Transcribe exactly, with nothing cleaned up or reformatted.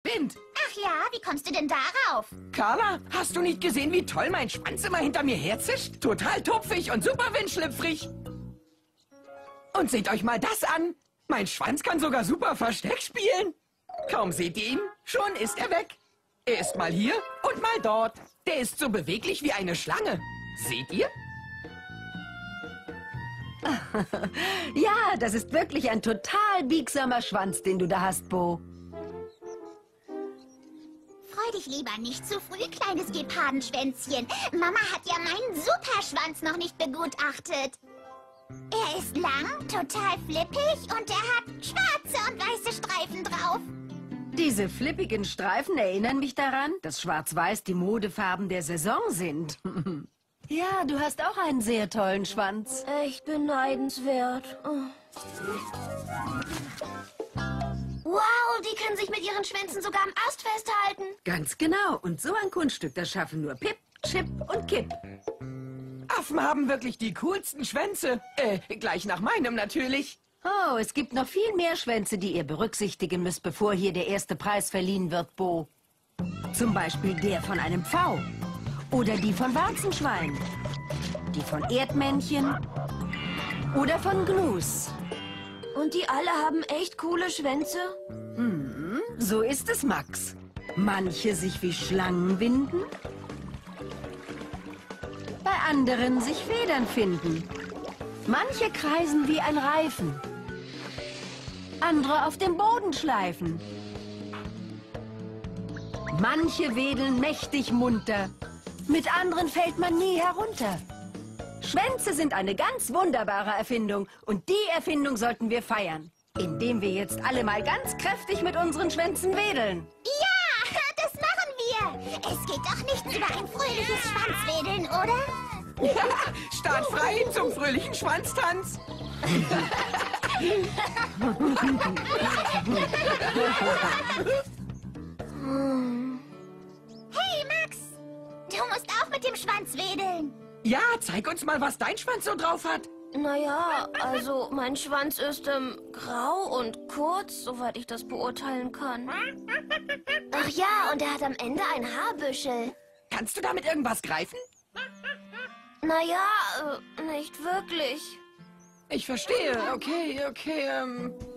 spinnt. Ach ja, wie kommst du denn darauf? Carla, hast du nicht gesehen, wie toll mein Schwanz immer hinter mir herzischt? Total tupfig und super windschlüpfrig. Und seht euch mal das an. Mein Schwanz kann sogar super Versteck spielen. Kaum seht ihr ihn, schon ist er weg. Er ist mal hier und mal dort. Der ist so beweglich wie eine Schlange. Seht ihr? Ja, das ist wirklich ein total biegsamer Schwanz, den du da hast, Bo. Freu dich lieber nicht zu früh, kleines Gepardenschwänzchen. Mama hat ja meinen Superschwanz noch nicht begutachtet. Er ist lang, total flippig und er hat schwarze und weiße Streifen drauf. Diese flippigen Streifen erinnern mich daran, dass Schwarz-Weiß die Modefarben der Saison sind. Ja, du hast auch einen sehr tollen Schwanz. Echt beneidenswert. Oh. Wow, die können sich mit ihren Schwänzen sogar am Ast festhalten. Ganz genau. Und so ein Kunststück, das schaffen nur Pip, Chip und Kipp. Affen haben wirklich die coolsten Schwänze. Äh, gleich nach meinem natürlich. Oh, es gibt noch viel mehr Schwänze, die ihr berücksichtigen müsst, bevor hier der erste Preis verliehen wird, Bo. Zum Beispiel der von einem Pfau. Oder die von Warzenschwein. Die von Erdmännchen. Oder von Gnus. Und die alle haben echt coole Schwänze? Hm, so ist es, Max. Manche sich wie Schlangen winden. Bei anderen sich Federn finden. Manche kreisen wie ein Reifen. Andere auf dem Boden schleifen. Manche wedeln mächtig munter. Mit anderen fällt man nie herunter. Schwänze sind eine ganz wunderbare Erfindung. Und die Erfindung sollten wir feiern. Indem wir jetzt alle mal ganz kräftig mit unseren Schwänzen wedeln. Ja, das machen wir. Es geht doch nichts über ein fröhliches Schwanzwedeln, oder? Ja, Start frei zum fröhlichen Schwanztanz. Hey, Max. Du musst auch mit dem Schwanz wedeln. Ja, zeig uns mal, was dein Schwanz so drauf hat. Naja, also mein Schwanz ist ähm, grau und kurz, soweit ich das beurteilen kann. Ach ja, und er hat am Ende ein Haarbüschel. Kannst du damit irgendwas greifen? Naja, äh, nicht wirklich. Ich verstehe. Okay, okay. Ähm,